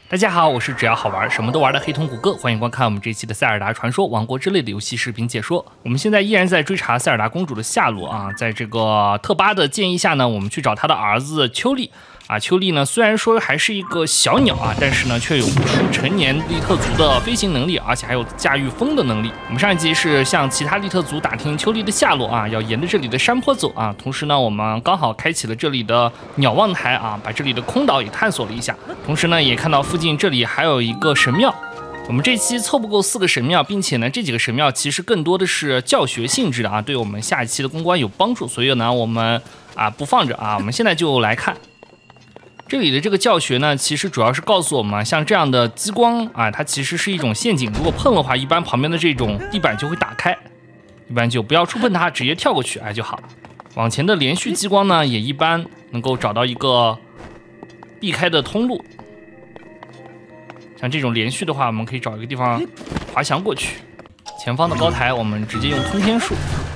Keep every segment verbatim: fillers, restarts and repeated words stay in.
大家好，我是只要好玩什么都玩的黑瞳谷歌，欢迎观看我们这一期的塞尔达传说王国之泪的游戏视频解说。我们现在依然在追查塞尔达公主的下落啊，在这个特巴的建议下呢，我们去找他的儿子丘利啊。丘利呢虽然说还是一个小鸟啊，但是呢却有不输成年利特族的飞行能力，而且还有驾驭风的能力。我们上一集是向其他利特族打听丘利的下落啊，要沿着这里的山坡走啊。同时呢，我们刚好开启了这里的鸟望台啊，把这里的空岛也探索了一下。同时呢，也看到附近这里还有一个神庙。我们这期凑不够四个神庙，并且呢，这几个神庙其实更多的是教学性质的啊，对我们下一期的公关有帮助。所以呢，我们啊不放着啊，我们现在就来看这里的这个教学呢，其实主要是告诉我们，像这样的激光啊，它其实是一种陷阱，如果碰的话，一般旁边的这种地板就会打开，一般就不要触碰它，直接跳过去哎就好。往前的连续激光呢，也一般能够找到一个避开的通路。像这种连续的话，我们可以找一个地方滑翔过去。前方的高台，我们直接用通天术。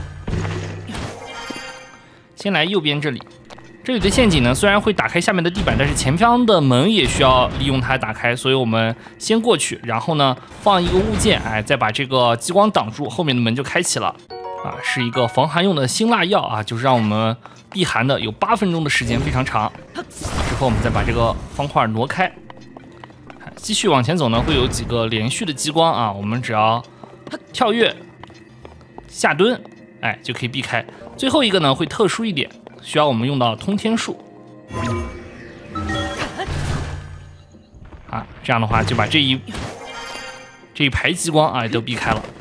先来右边这里，这里的陷阱呢，虽然会打开下面的地板，但是前方的门也需要利用它打开，所以我们先过去，然后呢放一个物件，哎，再把这个激光挡住，后面的门就开启了。啊，是一个防寒用的辛辣药啊，就是让我们避寒的，有八分钟的时间，非常长。之后我们再把这个方块挪开。继续往前走呢，会有几个连续的激光啊，我们只要跳跃、下蹲，哎，就可以避开。最后一个呢会特殊一点，需要我们用到通天术。啊，这样的话就把这一这一排激光啊都避开了。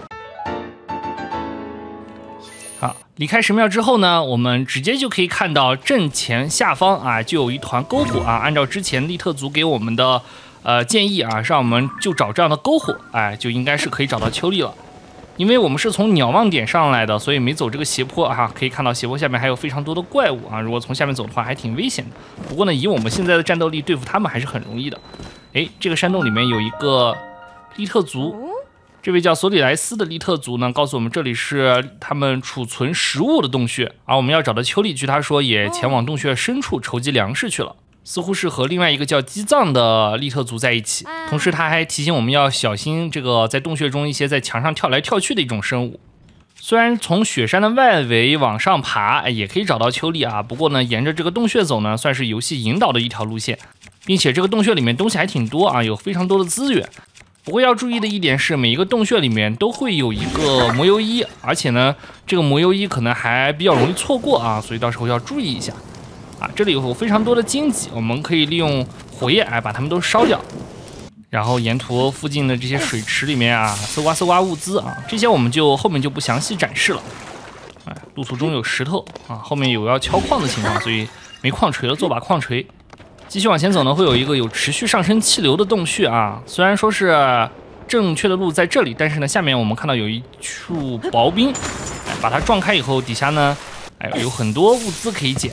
好，离开神庙之后呢，我们直接就可以看到正前下方啊就有一团篝火啊，按照之前利特族给我们的。呃，建议啊，让我们就找这样的篝火，哎，就应该是可以找到丘利了。因为我们是从鸟望点上来的，所以没走这个斜坡啊，可以看到斜坡下面还有非常多的怪物啊。如果从下面走的话，还挺危险的。不过呢，以我们现在的战斗力，对付他们还是很容易的。哎，这个山洞里面有一个利特族，这位叫索里莱斯的利特族呢，告诉我们这里是他们储存食物的洞穴，而我们要找的丘利，据他说也前往洞穴深处筹集粮食去了。似乎是和另外一个叫基藏的利特族在一起，同时他还提醒我们要小心这个在洞穴中一些在墙上跳来跳去的一种生物。虽然从雪山的外围往上爬也可以找到丘利啊，不过呢，沿着这个洞穴走呢，算是游戏引导的一条路线，并且这个洞穴里面东西还挺多啊，有非常多的资源。不过要注意的一点是，每一个洞穴里面都会有一个魔油衣，而且呢，这个魔油衣可能还比较容易错过啊，所以到时候要注意一下。啊，这里有非常多的荆棘，我们可以利用火焰哎把它们都烧掉，然后沿途附近的这些水池里面啊搜刮搜刮物资啊，这些我们就后面就不详细展示了。哎，路途中有石头啊，后面有要敲矿的情况，所以没矿锤了，做把矿锤。继续往前走呢，会有一个有持续上升气流的洞穴啊，虽然说是正确的路在这里，但是呢，下面我们看到有一处薄冰，哎，把它撞开以后，底下呢，哎有很多物资可以捡。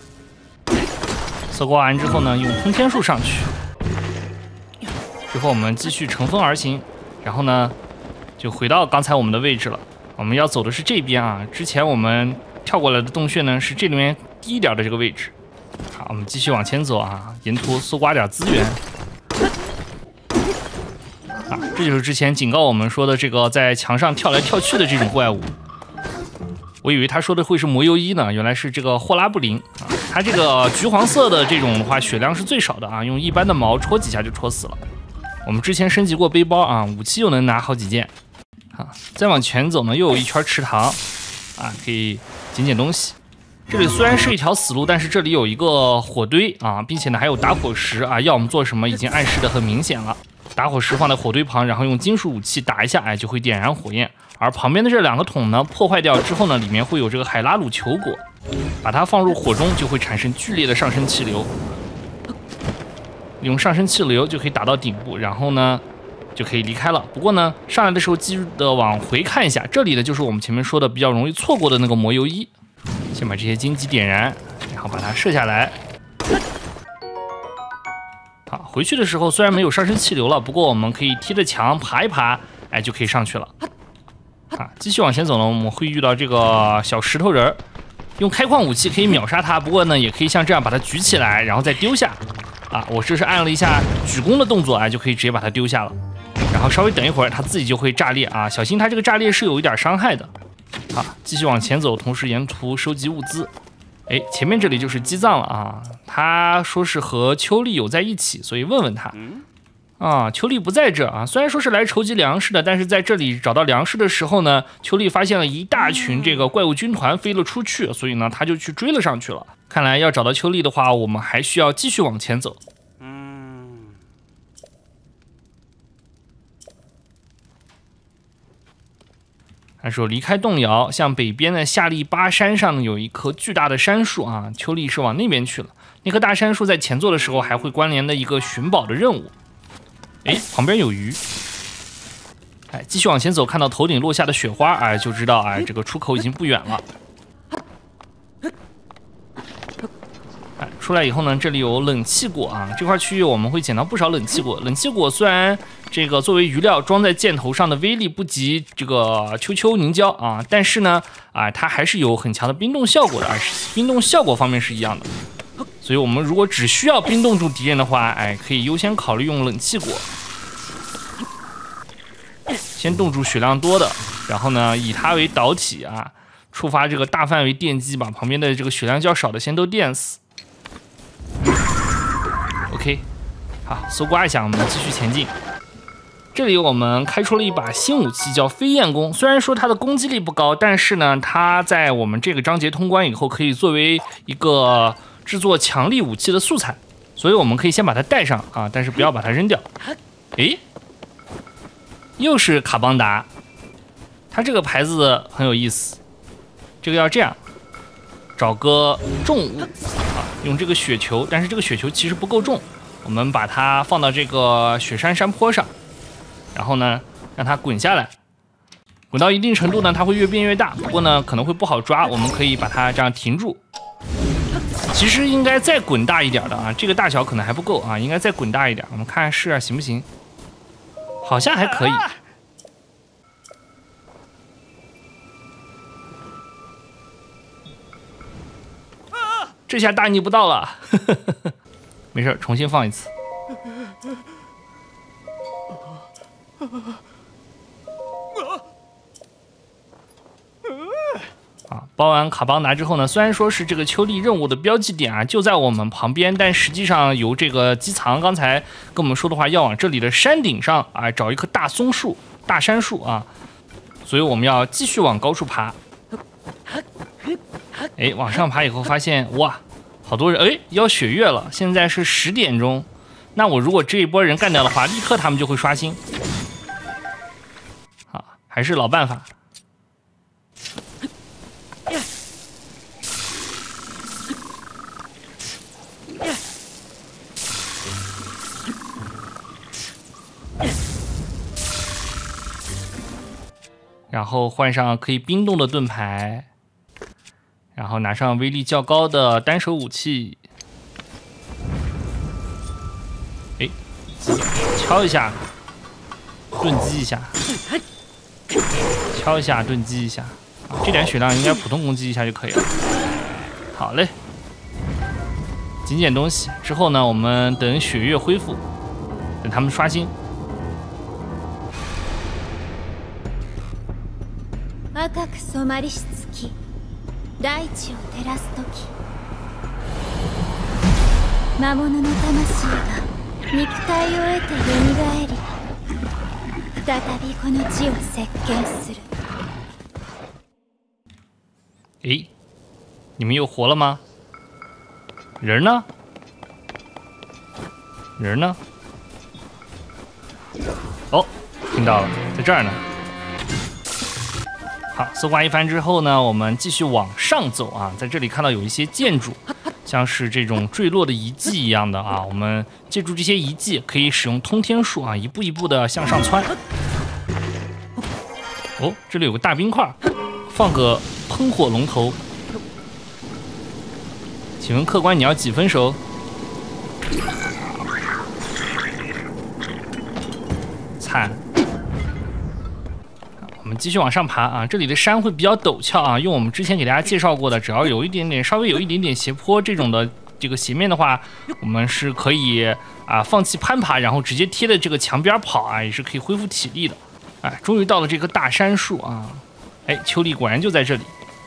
搜刮完之后呢，用通天术上去，之后我们继续乘风而行，然后呢，就回到刚才我们的位置了。我们要走的是这边啊，之前我们跳过来的洞穴呢是这里面低一点的这个位置。好，我们继续往前走啊，沿途搜刮点资源。啊，这就是之前警告我们说的这个在墙上跳来跳去的这种怪物。我以为他说的会是魔油衣呢，原来是这个霍拉布林啊。它这个橘黄色的这种的话，血量是最少的啊，用一般的矛戳几下就戳死了。我们之前升级过背包啊，武器又能拿好几件。啊，再往前走呢，又有一圈池塘啊，可以捡捡东西。这里虽然是一条死路，但是这里有一个火堆啊，并且呢还有打火石啊，要我们做什么已经暗示的很明显了。打火石放在火堆旁，然后用金属武器打一下，哎，就会点燃火焰。而旁边的这两个桶呢，破坏掉之后呢，里面会有这个海拉鲁球果，把它放入火中就会产生剧烈的上升气流，用上升气流就可以打到顶部，然后呢就可以离开了。不过呢，上来的时候记得往回看一下，这里的就是我们前面说的比较容易错过的那个魔油衣。先把这些荆棘点燃，然后把它射下来。好，回去的时候虽然没有上升气流了，不过我们可以贴着墙爬一爬，哎，就可以上去了。啊，继续往前走呢，我们会遇到这个小石头人，用开矿武器可以秒杀它，不过呢，也可以像这样把它举起来，然后再丢下。 啊，我这是按了一下举弓的动作啊，就可以直接把它丢下了。然后稍微等一会儿，它自己就会炸裂啊，小心它这个炸裂是有一点伤害的。好，继续往前走，同时沿途收集物资。哎，前面这里就是基藏了啊，他说是和秋丽有在一起，所以问问他。啊，秋丽不在这啊，虽然说是来筹集粮食的，但是在这里找到粮食的时候呢，秋丽发现了一大群这个怪物军团飞了出去，所以呢，他就去追了上去了。看来要找到秋丽的话，我们还需要继续往前走。嗯。他说离开洞窑，向北边的夏利巴山上有一棵巨大的杉树啊，秋丽是往那边去了。那棵大杉树在前座的时候还会关联的一个寻宝的任务。哎，旁边有鱼。哎，继续往前走，看到头顶落下的雪花，哎，就知道哎，这个出口已经不远了。哎，出来以后呢，这里有冷气果啊，这块区域我们会捡到不少冷气果。冷气果虽然这个作为鱼料装在箭头上的威力不及这个秋秋凝胶啊，但是呢，啊，它还是有很强的冰冻效果的，啊，冰冻效果方面是一样的。所以我们如果只需要冰冻住敌人的话，哎，可以优先考虑用冷气果，先冻住血量多的，然后呢，以它为导体啊，触发这个大范围电击，把旁边的这个血量较少的先都电死。OK， 好，搜刮一下，我们继续前进。这里我们开出了一把新武器，叫飞燕弓。虽然说它的攻击力不高，但是呢，它在我们这个章节通关以后，可以作为一个制作强力武器的素材，所以我们可以先把它带上啊，但是不要把它扔掉。诶，又是卡邦达，它这个牌子很有意思。这个要这样，找个重物啊，用这个雪球，但是这个雪球其实不够重，我们把它放到这个雪山山坡上，然后呢，让它滚下来。滚到一定程度呢，它会越变越大，不过呢可能会不好抓，我们可以把它这样停住。其实应该再滚大一点的啊，这个大小可能还不够啊，应该再滚大一点。我们看试啊，行不行？好像还可以。这下大逆不道了，没事，重新放一次。啊，包完卡邦达之后呢，虽然说是这个秋丽任务的标记点啊，就在我们旁边，但实际上由这个机藏刚才跟我们说的话，要往这里的山顶上啊找一棵大松树、大杉树啊，所以我们要继续往高处爬。哎，往上爬以后发现哇，好多人哎要血月了，现在是十点钟，那我如果这一波人干掉的话，立刻他们就会刷新。啊，还是老办法。然后换上可以冰冻的盾牌，然后拿上威力较高的单手武器。哎，敲一下，盾击一下，敲一下，盾击一下。啊，这点血量应该普通攻击一下就可以了。好嘞，捡捡东西之后呢，我们等血月恢复，等他们刷新。 赤く染まりし月、大地を照らす時、魔物の魂が肉体を得て蘇り、再びこの地を席巻する。 诶，你们又活了吗？人呢？人呢？哦，听到了，在这儿呢。好，搜刮一番之后呢，我们继续往上走啊，在这里看到有一些建筑，像是这种坠落的遗迹一样的啊，我们借助这些遗迹，可以使用通天术啊，一步一步的向上窜。哦，这里有个大冰块，放个喷火龙头。请问客官你要几分熟？惨。我们继续往上爬啊，这里的山会比较陡峭啊，用我们之前给大家介绍过的，只要有一点点稍微有一点点斜坡这种的这个斜面的话，我们是可以啊放弃攀爬，然后直接贴在这个墙边跑啊，也是可以恢复体力的。哎，终于到了这棵大杉树啊！哎，秋丽果然就在这里。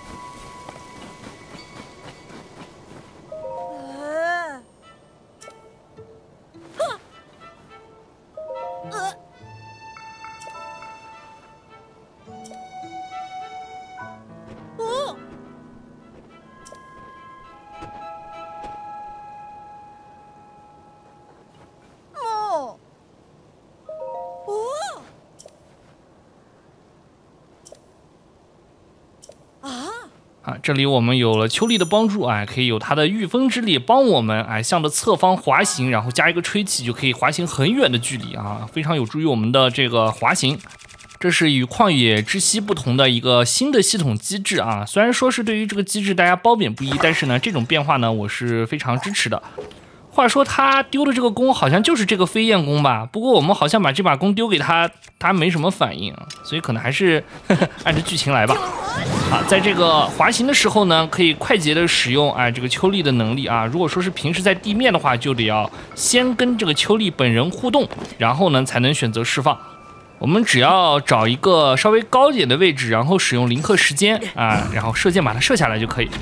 啊，这里我们有了秋丽的帮助，哎，可以有她的御风之力帮我们，哎，向着侧方滑行，然后加一个吹气，就可以滑行很远的距离啊，非常有助于我们的这个滑行。这是与旷野之息不同的一个新的系统机制啊，虽然说是对于这个机制大家褒贬不一，但是呢，这种变化呢，我是非常支持的。话说他丢的这个弓好像就是这个飞燕弓吧，不过我们好像把这把弓丢给他，他没什么反应，所以可能还是呵呵按着剧情来吧。啊，在这个滑行的时候呢，可以快捷的使用哎这个秋丽的能力啊。如果说是平时在地面的话，就得要先跟这个秋丽本人互动，然后呢才能选择释放。我们只要找一个稍微高一点的位置，然后使用零刻时间啊，然后射箭把它射下来就可以。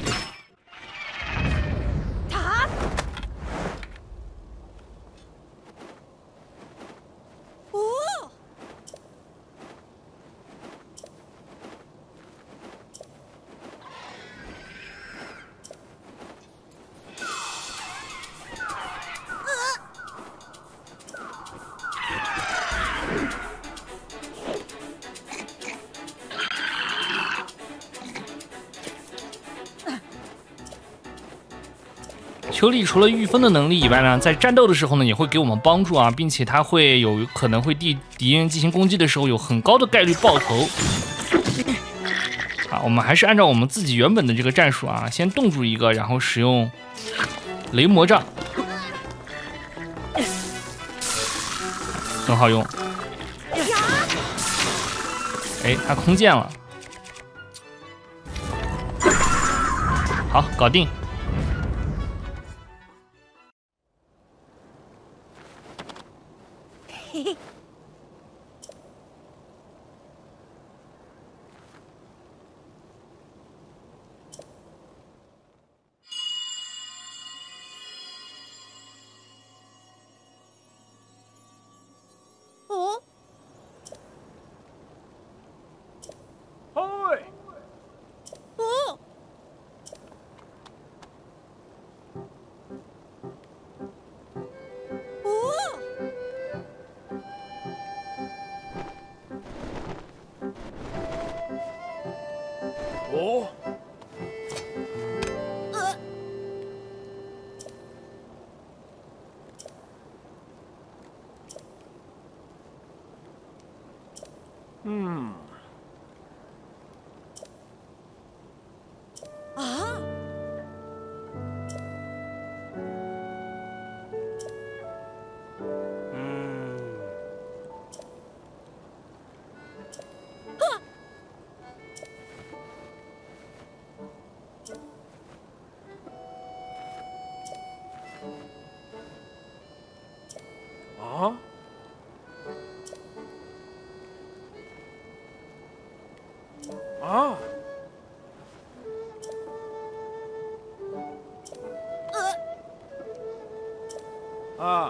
秋丽除了御风的能力以外呢，在战斗的时候呢，也会给我们帮助啊，并且它会有可能会对敌人进行攻击的时候有很高的概率爆头。啊，我们还是按照我们自己原本的这个战术啊，先冻住一个，然后使用雷魔杖，很好用。哎，他空剑了，好，搞定。 哦， 呃， 嗯， 啊， 嗯，啊，啊， 呃， 啊，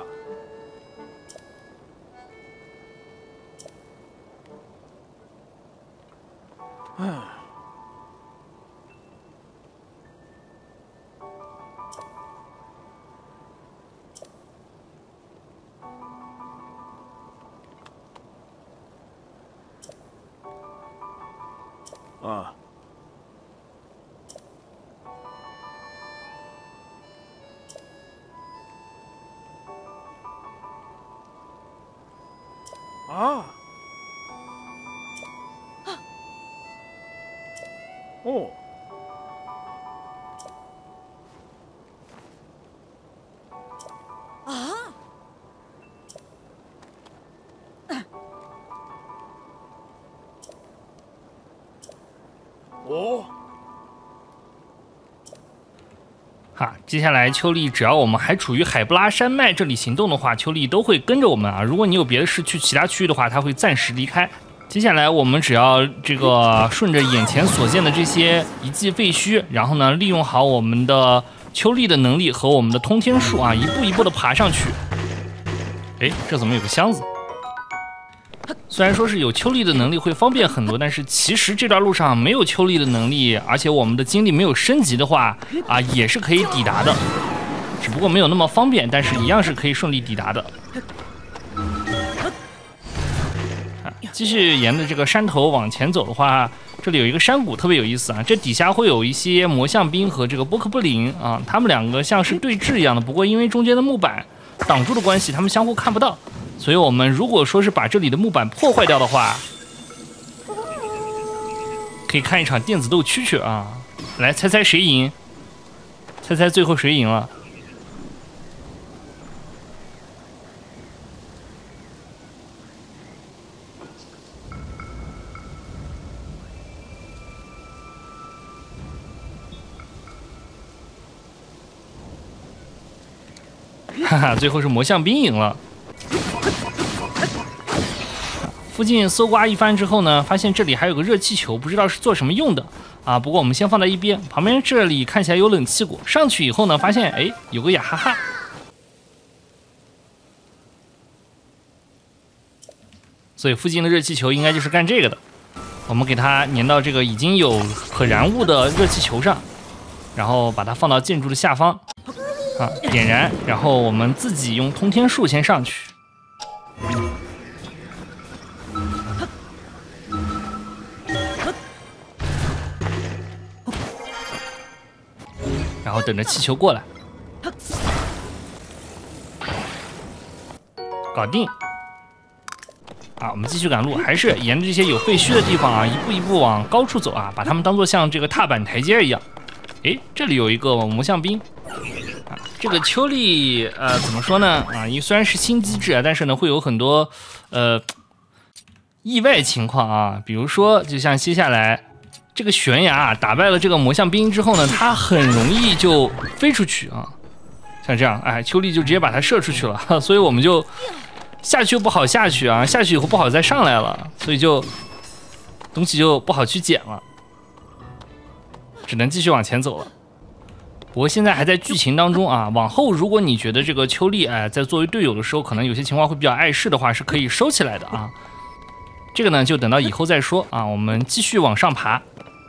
唉，啊，啊，哦， 啊， 哦， 哈，接下来秋丽只要我们还处于海布拉山脉这里行动的话，秋丽都会跟着我们啊。如果你有别的事去其他区域的话，它会暂时离开。接下来我们只要这个顺着眼前所见的这些遗迹废墟，然后呢，利用好我们的秋丽的能力和我们的通天术啊，一步一步的爬上去。哎，这怎么有个箱子？虽然说是有秋丽的能力会方便很多，但是其实这段路上没有秋丽的能力，而且我们的精力没有升级的话啊，也是可以抵达的，只不过没有那么方便，但是一样是可以顺利抵达的。啊，继续沿着这个山头往前走的话，这里有一个山谷特别有意思啊，这底下会有一些魔象兵和这个波克布林啊，他们两个像是对峙一样的，不过因为中间的木板挡住的关系，他们相互看不到。所以我们如果说是把这里的木板破坏掉的话，可以看一场电子斗蛐蛐啊！来猜猜谁赢？猜猜最后谁赢了？哈哈，最后是魔象兵赢了。附近搜刮一番之后呢，发现这里还有个热气球，不知道是做什么用的啊。不过我们先放在一边，旁边这里看起来有冷气果。上去以后呢，发现哎有个雅哈哈，所以附近的热气球应该就是干这个的。我们给它粘到这个已经有可燃物的热气球上，然后把它放到建筑的下方啊，点燃，然后我们自己用通天术先上去。然后等着气球过来，搞定。啊，我们继续赶路，还是沿着这些有废墟的地方啊，一步一步往高处走啊，把它们当做像这个踏板台阶一样。诶，这里有一个魔象兵啊，这个秋丽呃怎么说呢啊？因为虽然是新机制啊，但是呢会有很多呃意外情况啊，比如说就像接下来。这个悬崖啊，打败了这个魔象兵之后呢，它很容易就飞出去啊，像这样，哎，秋丽就直接把它射出去了，所以我们就下去又不好下去啊，下去以后不好再上来了，所以就东西就不好去捡了，只能继续往前走了。不过现在还在剧情当中啊，往后如果你觉得这个秋丽哎在作为队友的时候，可能有些情况会比较碍事的话，是可以收起来的啊。这个呢，就等到以后再说啊。我们继续往上爬。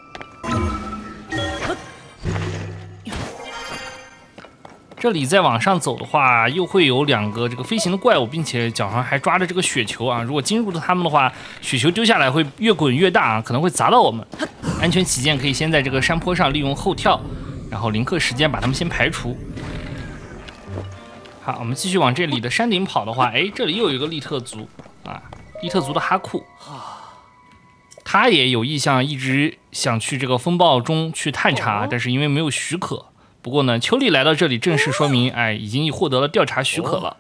这里再往上走的话，又会有两个这个飞行的怪物，并且脚上还抓着这个雪球啊。如果进入了他们的话，雪球丢下来会越滚越大啊，可能会砸到我们。安全起见，可以先在这个山坡上利用后跳，然后临刻时间把他们先排除。好，我们继续往这里的山顶跑的话，哎，这里又有一个利特族啊，利特族的哈库。他也有意向，一直想去这个风暴中去探查，但是因为没有许可。不过呢，秋丽来到这里，正式说明，哎，已经获得了调查许可了。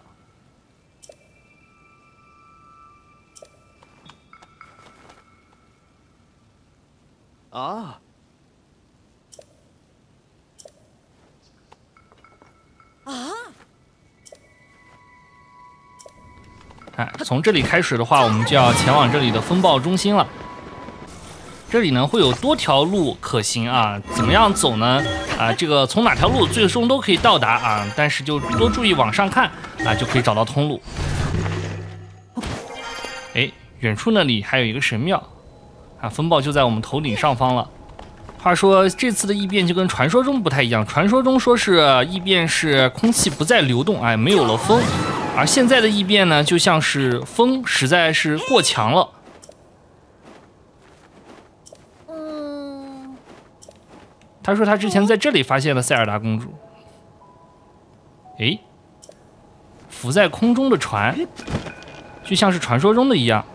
啊啊！ 哎，从这里开始的话，我们就要前往这里的风暴中心了。这里呢会有多条路可行啊，怎么样走呢？啊，这个从哪条路最终都可以到达啊，但是就多注意往上看啊，就可以找到通路。哎，远处那里还有一个神庙啊，风暴就在我们头顶上方了。话说这次的异变就跟传说中不太一样，传说中说是异变是空气不再流动，哎，没有了风，而现在的异变呢，就像是风实在是过强了。他说他之前在这里发现了塞尔达公主。诶，浮在空中的船，就像是传说中的一样。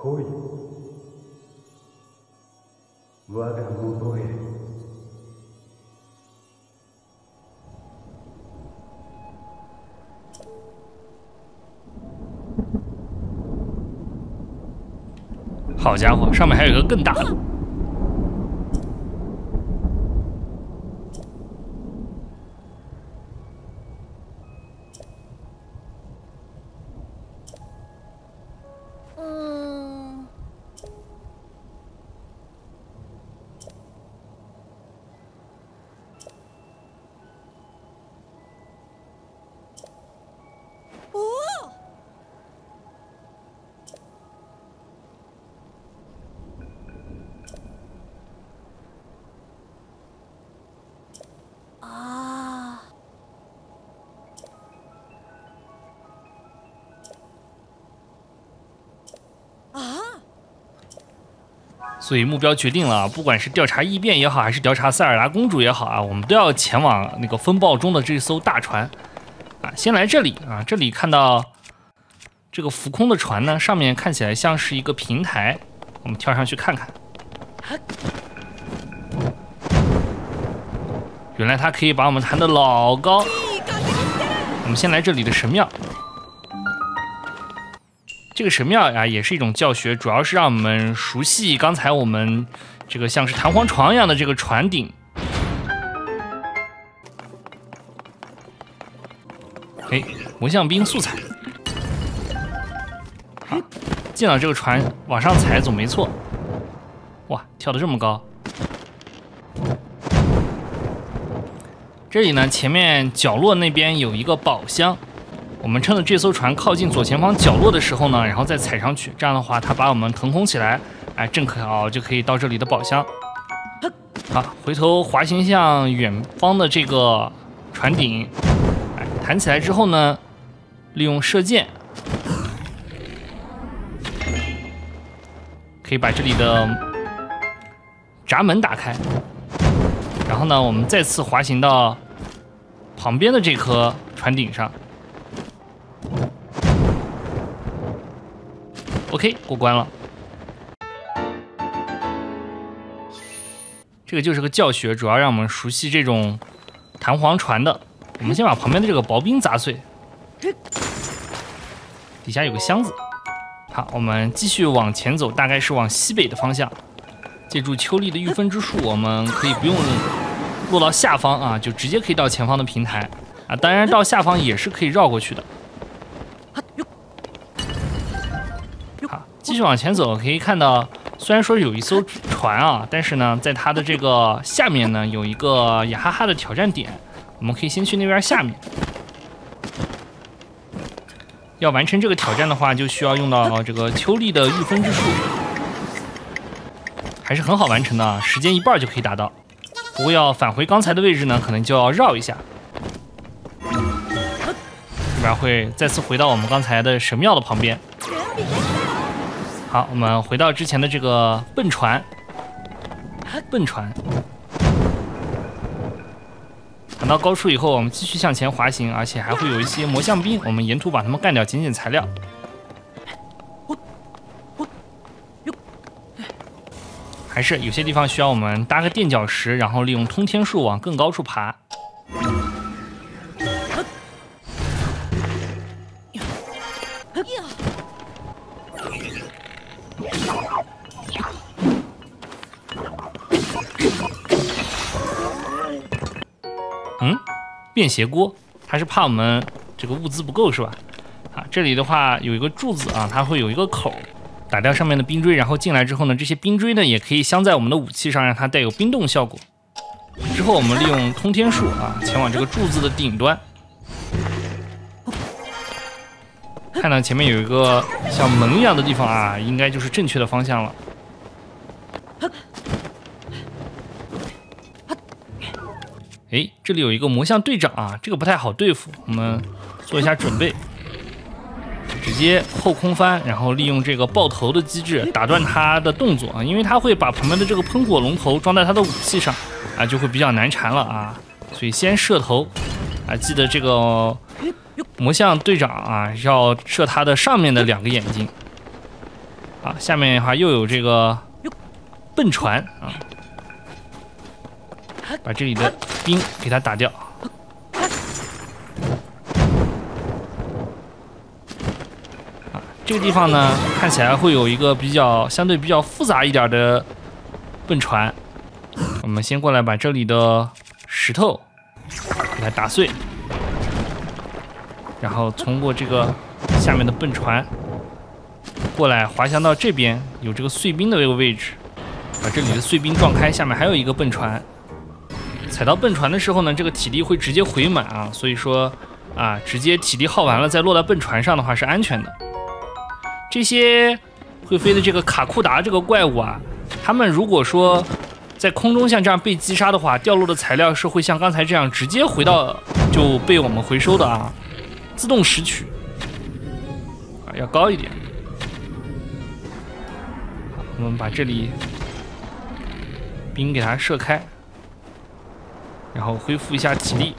来い。我が元へ。 好家伙，上面还有一个更大的。 嗯。哦。啊。啊！ 所以目标决定了，不管是调查异变也好，还是调查塞尔达公主也好啊，我们都要前往那个风暴中的这艘大船啊。先来这里啊，这里看到这个浮空的船呢，上面看起来像是一个平台，我们跳上去看看。原来它可以把我们弹得老高。我们先来这里的神庙。这个神庙啊，也是一种教学，主要是让我们熟悉刚才我们这个像是弹簧床一样的这个船顶。哎，魔像兵素材。好，进了这个船，往上踩总没错。哇，跳得这么高！这里呢，前面角落那边有一个宝箱。我们趁着这艘船靠近左前方角落的时候呢，然后再踩上去，这样的话，它把我们腾空起来，哎，正好就可以到这里的宝箱。好，回头滑行向远方的这个船顶，哎，弹起来之后呢，利用射箭，可以把这里的闸门打开。然后呢，我们再次滑行到旁边的这颗船顶上。OK， 过关了。这个就是个教学，主要让我们熟悉这种弹簧船的。我们先把旁边的这个薄冰砸碎，底下有个箱子。好，我们继续往前走，大概是往西北的方向。借助秋丽的御风之术，我们可以不用落到下方啊，就直接可以到前方的平台啊。当然，到下方也是可以绕过去的。好，继续往前走，可以看到，虽然说有一艘船啊，但是呢，在它的这个下面呢，有一个雅哈哈的挑战点，我们可以先去那边下面。要完成这个挑战的话，就需要用到这个秋丽的御风之术，还是很好完成的，时间一半就可以达到。不过要返回刚才的位置呢，可能就要绕一下。这边会再次回到我们刚才的神庙的旁边。好，我们回到之前的这个笨船，笨船。弹到高处以后，我们继续向前滑行，而且还会有一些魔像兵，我们沿途把它们干掉，捡捡材料。还是有些地方需要我们搭个垫脚石，然后利用通天术往更高处爬。嗯，便携锅，它是怕我们这个物资不够是吧？啊，这里的话有一个柱子啊，它会有一个口。打掉上面的冰锥，然后进来之后呢，这些冰锥呢也可以镶在我们的武器上，让它带有冰冻效果。之后我们利用通天术啊，前往这个柱子的顶端。看到前面有一个像门一样的地方啊，应该就是正确的方向了。哎，这里有一个魔像队长啊，这个不太好对付，我们做一下准备。直接后空翻，然后利用这个爆头的机制打断他的动作啊，因为他会把旁边的这个喷火龙头装在他的武器上啊，就会比较难缠了啊。所以先射头啊，记得这个魔像队长啊要射他的上面的两个眼睛好，下面的话又有这个笨船啊，把这里的兵给它打掉。啊，这个地方呢，看起来会有一个比较相对比较复杂一点的笨船。我们先过来把这里的石头给它打碎，然后通过这个下面的笨船。 过来滑翔到这边，有这个碎冰的这个位置，把这里的碎冰撞开，下面还有一个笨船。踩到笨船的时候呢，这个体力会直接回满啊，所以说啊，直接体力耗完了再落在笨船上的话是安全的。这些会飞的这个卡库达这个怪物啊，他们如果说在空中像这样被击杀的话，掉落的材料是会像刚才这样直接回到就被我们回收的啊，自动拾取啊，要高一点。 我们把这里兵给它射开，然后恢复一下体力。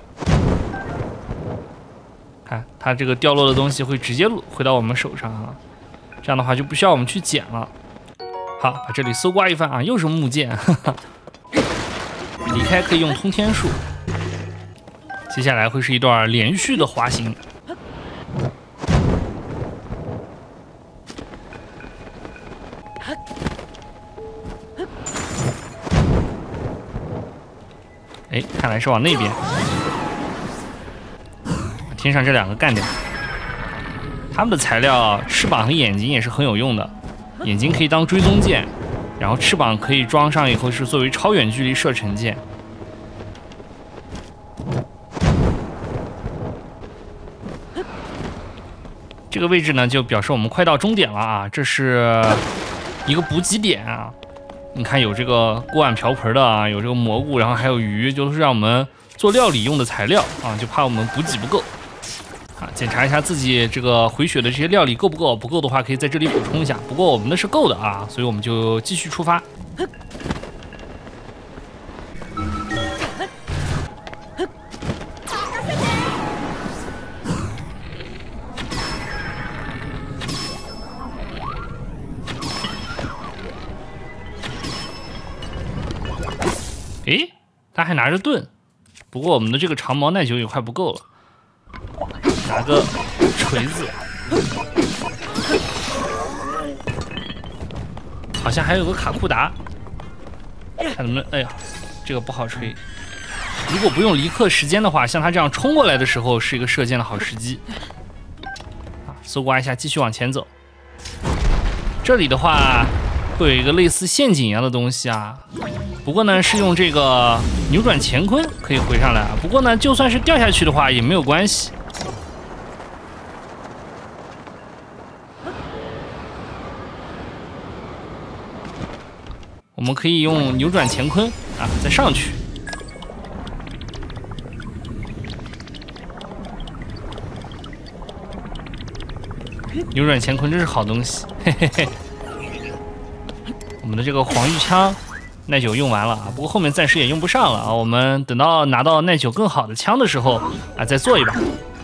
看它这个掉落的东西会直接回到我们手上啊，这样的话就不需要我们去捡了。好，把这里搜刮一番啊，又是木剑，哈哈。离开可以用通天术。接下来会是一段连续的滑行。 哎，看来是往那边，把天上这两个干掉。他们的材料，翅膀和眼睛也是很有用的。眼睛可以当追踪箭，然后翅膀可以装上以后是作为超远距离射程箭。这个位置呢，就表示我们快到终点了啊！这是一个补给点啊。 你看，有这个锅碗瓢盆的啊，有这个蘑菇，然后还有鱼，就是让我们做料理用的材料啊，就怕我们补给不够啊。检查一下自己这个回血的这些料理够不够，不够的话可以在这里补充一下。不过我们的是够的啊，所以我们就继续出发。诶，他还拿着盾，不过我们的这个长矛耐久也快不够了，拿个锤子，好像还有个卡库达，看能不能，哎呀，这个不好锤。如果不用离克时间的话，像他这样冲过来的时候是一个射箭的好时机。啊，搜刮一下，继续往前走。这里的话会有一个类似陷阱一样的东西啊。 不过呢，是用这个扭转乾坤可以回上来啊。不过呢，就算是掉下去的话也没有关系。我们可以用扭转乾坤啊，再上去。扭转乾坤真是好东西，嘿嘿嘿。我们的这个黄玉枪。 耐久用完了啊，不过后面暂时也用不上了啊。我们等到拿到耐久更好的枪的时候啊，再做一把。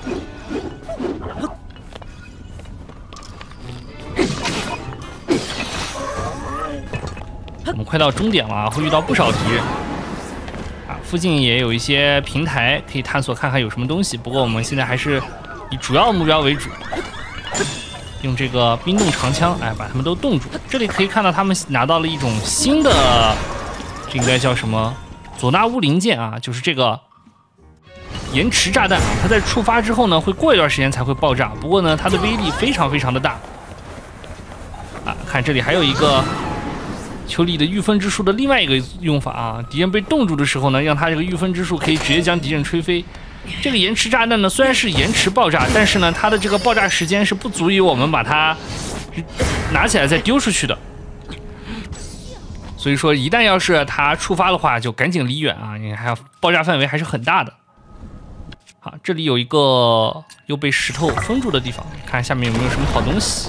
我们快到终点了啊，会遇到不少敌人啊。附近也有一些平台可以探索看看有什么东西。不过我们现在还是以主要目标为主。 用这个冰冻长枪，哎，把他们都冻住。这里可以看到他们拿到了一种新的，这应该叫什么？佐纳乌灵剑啊，就是这个延迟炸弹啊。它在触发之后呢，会过一段时间才会爆炸。不过呢，它的威力非常非常的大。啊，看这里还有一个丘里的御风之术的另外一个用法啊。敌人被冻住的时候呢，让它这个御风之术可以直接将敌人吹飞。 这个延迟炸弹呢，虽然是延迟爆炸，但是呢，它的这个爆炸时间是不足以我们把它拿起来再丢出去的。所以说，一旦要是它触发的话，就赶紧离远啊！你还有爆炸范围还是很大的。好，这里有一个又被石头封住的地方，看下面有没有什么好东西。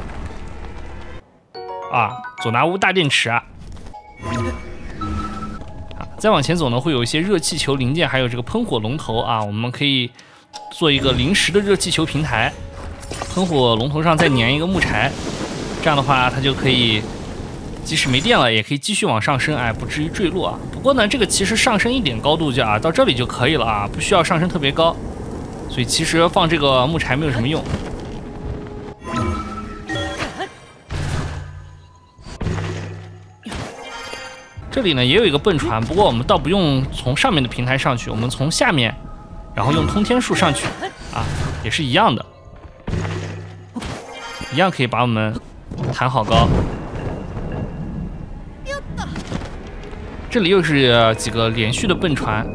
啊，佐纳乌大电池啊！再往前走呢，会有一些热气球零件，还有这个喷火龙头啊，我们可以做一个临时的热气球平台，喷火龙头上再粘一个木柴， 这样的话它就可以，即使没电了，也可以继续往上升，哎，不至于坠落啊。不过呢，这个其实上升一点高度就啊，到这里就可以了啊，不需要上升特别高，所以其实放这个木柴没有什么用。这里呢也有一个笨船，不过我们倒不用从上面的平台上去，我们从下面，然后用通天术上去，啊，也是一样的，一样可以把我们弹好高。这里又是几个连续的笨船。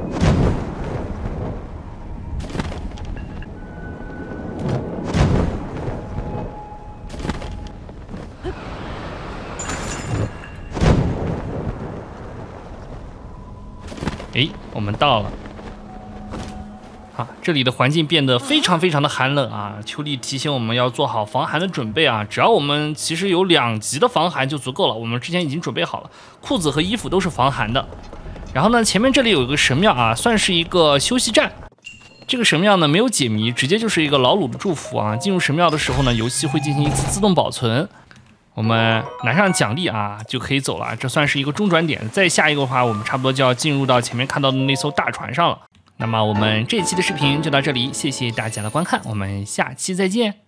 哎，我们到了。啊，这里的环境变得非常非常的寒冷啊！秋丽提醒我们要做好防寒的准备啊！只要我们其实有两级的防寒就足够了，我们之前已经准备好了，裤子和衣服都是防寒的。然后呢，前面这里有一个神庙啊，算是一个休息站。这个神庙呢没有解谜，直接就是一个老鲁的祝福啊！进入神庙的时候呢，游戏会进行一次自动保存。我们拿上奖励啊，就可以走了。这算是一个中转点。再下一个的话，我们差不多就要进入到前面看到的那艘大船上了。那么我们这一期的视频就到这里，谢谢大家的观看，我们下期再见。